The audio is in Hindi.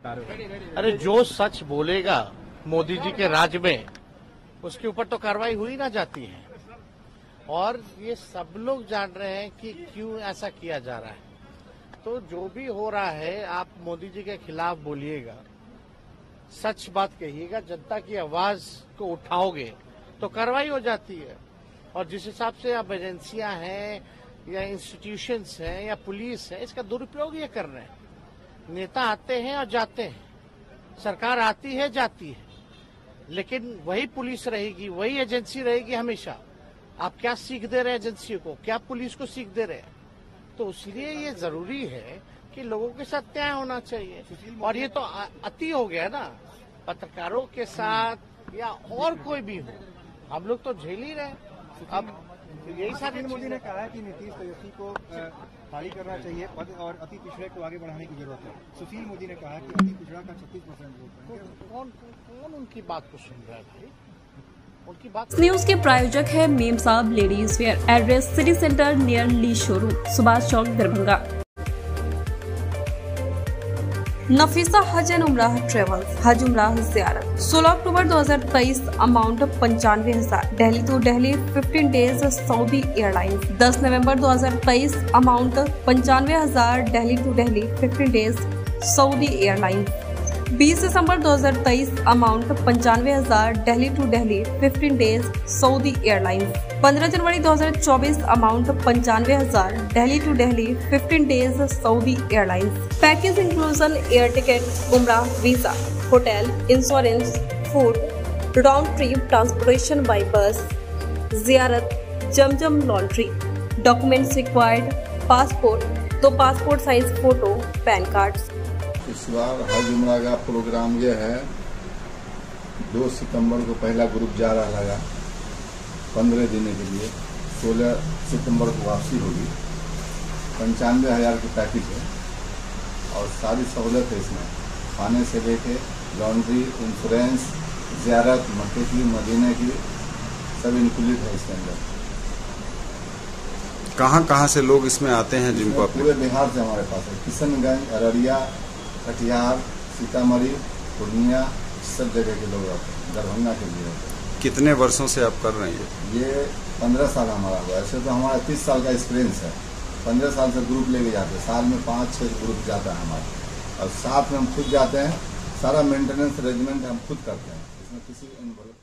अरे जो सच बोलेगा मोदी जी के राज में, उसके ऊपर तो कार्रवाई हुई ना जाती है। और ये सब लोग जान रहे हैं कि क्यों ऐसा किया जा रहा है। तो जो भी हो रहा है, आप मोदी जी के खिलाफ बोलिएगा, सच बात कहिएगा, जनता की आवाज को उठाओगे तो कार्रवाई हो जाती है। और जिस हिसाब से अब एजेंसियां हैं या इंस्टीट्यूशंस हैं या पुलिस है, इसका दुरुपयोग ये कर रहे हैं। नेता आते हैं और जाते हैं, सरकार आती है जाती है, लेकिन वही पुलिस रहेगी, वही एजेंसी रहेगी हमेशा। आप क्या सीख दे रहे हैं एजेंसी को, क्या पुलिस को सीख दे रहे हैं? तो इसलिए ये जरूरी है कि लोगों के साथ न्याय होना चाहिए। और ये तो अति हो गया ना, पत्रकारों के साथ या और कोई भी हो, हम लोग तो झेल ही रहे। अब यही सारी मोदी ने कहा है कि नीतीश तेजस्वी को खाली करना चाहिए पद और अति पिछड़े को आगे बढ़ाने की जरूरत है। सुशील मोदी ने कहा कि अति पिछड़ा का 36% वोट है। कौन उनकी बात को सुन रहा है भाई? उनकी बात। न्यूज के प्रायोजक है मेम साहब ladies wear. Address city centre near Lee showroom, Subhash Chowk, Darbhanga. Nafisa Hajj and Umrah travels, हज उमराह ज़ियारत। 16 अक्टूबर 2023, amount 95,000, Delhi to Delhi 15 days Saudi airlines. 10 नवंबर 2023, amount 95,000, Delhi to Delhi 15 days Saudi airlines. 20 दिसंबर 2023, amount 95,000, Delhi to Delhi 15 days Saudi airlines. 15 जनवरी 2024, amount 95,000, Delhi to Delhi 15 days Saudi airlines. Package inclusion air ticket, उमराह visa, hotel, insurance, food, round trip transportation by bus, जियारत, जमजम laundry. Documents required, passport, 2 passport size photo, PAN card. इस बार हज उमरा का प्रोग्राम ये है, 2 सितंबर को पहला ग्रुप जा रहा लगा 15 दिन के लिए, 16 सितंबर को वापसी होगी। 95,000 की पैकेज है और सारी सहूलत है इसमें, खाने से लेके लॉन्ड्री, इंश्योरेंस, ज़ियारत, मक्के की, मदीने की, सब इंक्लूडेड है इसके अंदर। कहाँ से लोग इसमें आते हैं जिनको? पूरे बिहार से हमारे पास है, किशनगंज, अररिया, कटिहार, सीतामढ़ी, पूर्णिया, सब जगह के लोग आते हैं, दरभंगा के लिए आते हैं। कितने वर्षों से आप कर रहे हैं? ये 15 साल हमारा हुआ। ऐसे तो हमारा 30 साल का एक्सपीरियंस है। 15 साल से ग्रुप लेके जाते हैं, साल में 5-6 ग्रुप जाता है हमारा, और साथ में हम खुद जाते हैं। सारा मेंटेनेंस अरेंजमेंट हम खुद करते हैं, इसमें किसी